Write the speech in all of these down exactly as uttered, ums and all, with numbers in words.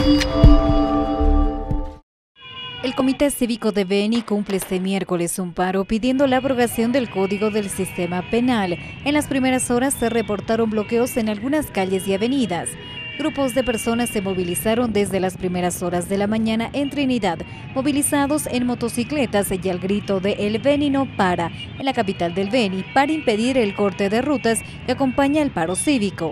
El Comité Cívico de Beni cumple este miércoles un paro pidiendo la abrogación del Código del Sistema Penal. En las primeras horas se reportaron bloqueos en algunas calles y avenidas. Grupos de personas se movilizaron desde las primeras horas de la mañana en Trinidad, movilizados en motocicletas y al grito de "El Beni no para" en la capital del Beni para impedir el corte de rutas que acompaña el paro cívico.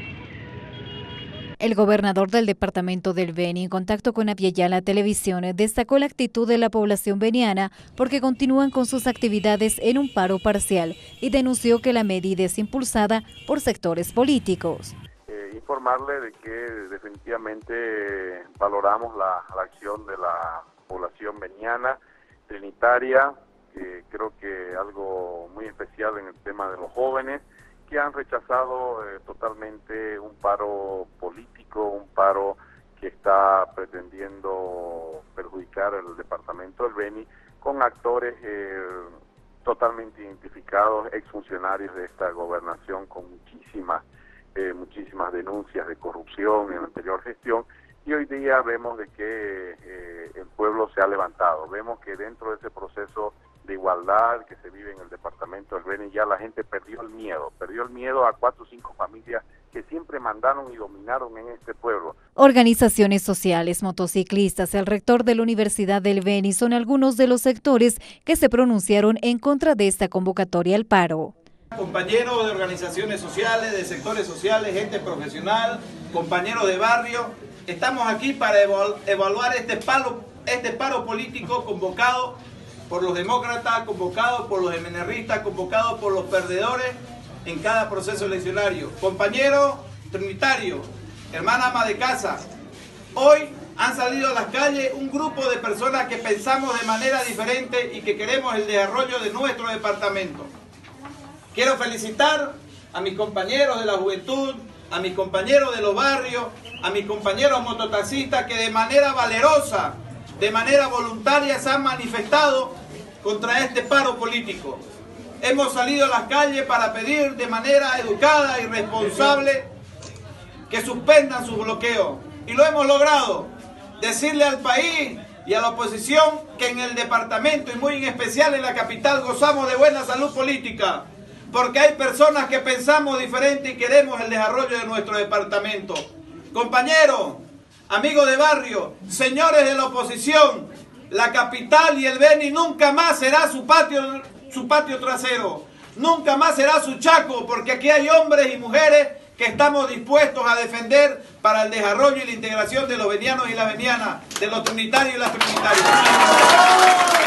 El gobernador del departamento del Beni, en contacto con Aviala Televisión, destacó la actitud de la población beniana porque continúan con sus actividades en un paro parcial y denunció que la medida es impulsada por sectores políticos. Eh, informarle de que definitivamente valoramos la, la acción de la población beniana, trinitaria, que creo que algo muy especial en el tema de los jóvenes, que han rechazado eh, totalmente un paro político, un paro que está pretendiendo perjudicar el departamento del Beni con actores eh, totalmente identificados, exfuncionarios de esta gobernación con muchísimas, eh, muchísimas denuncias de corrupción en la anterior gestión, y hoy día vemos de que eh, el pueblo se ha levantado, vemos que dentro de ese proceso de igualdad que se vive en el departamento del Beni, ya la gente perdió el miedo, perdió el miedo a cuatro o cinco familias que siempre mandaron y dominaron en este pueblo. Organizaciones sociales, motociclistas, el rector de la Universidad del Beni son algunos de los sectores que se pronunciaron en contra de esta convocatoria al paro. Compañeros de organizaciones sociales, de sectores sociales, gente profesional, compañeros de barrio, estamos aquí para evaluar este paro, este paro político convocado por los demócratas, convocado por los emenerristas, convocado por los perdedores en cada proceso eleccionario. Compañero trinitario, hermana ama de casa, hoy han salido a las calles un grupo de personas que pensamos de manera diferente y que queremos el desarrollo de nuestro departamento. Quiero felicitar a mis compañeros de la juventud, a mis compañeros de los barrios, a mis compañeros mototaxistas que de manera valerosa, de manera voluntaria se han manifestado contra este paro político. Hemos salido a las calles para pedir de manera educada y responsable que suspendan sus bloqueos. Y lo hemos logrado. Decirle al país y a la oposición que en el departamento y muy en especial en la capital gozamos de buena salud política. Porque hay personas que pensamos diferente y queremos el desarrollo de nuestro departamento. Compañeros, amigos de barrio, señores de la oposición, la capital y el Beni nunca más será su patio, su patio trasero, nunca más será su chaco, porque aquí hay hombres y mujeres que estamos dispuestos a defender para el desarrollo y la integración de los benianos y las benianas, de los trinitarios y las trinitarias.